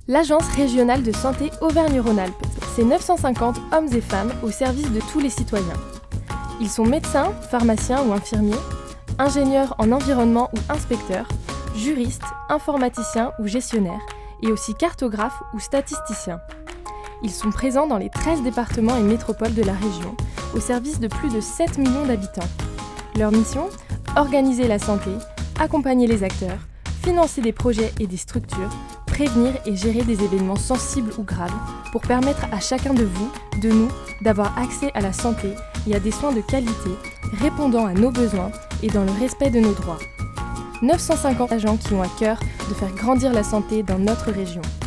L'Agence régionale de santé Auvergne-Rhône-Alpes, c'est 950 hommes et femmes au service de tous les citoyens. Ils sont médecins, pharmaciens ou infirmiers, ingénieurs en environnement ou inspecteurs, juristes, informaticiens ou gestionnaires, et aussi cartographes ou statisticiens. Ils sont présents dans les 13 départements et métropoles de la région, au service de plus de 7 millions d'habitants. Leur mission ? Organiser la santé, accompagner les acteurs, financer des projets et des structures, prévenir et gérer des événements sensibles ou graves pour permettre à chacun de vous, de nous, d'avoir accès à la santé et à des soins de qualité, répondant à nos besoins et dans le respect de nos droits. 950 agents qui ont à cœur de faire grandir la santé dans notre région.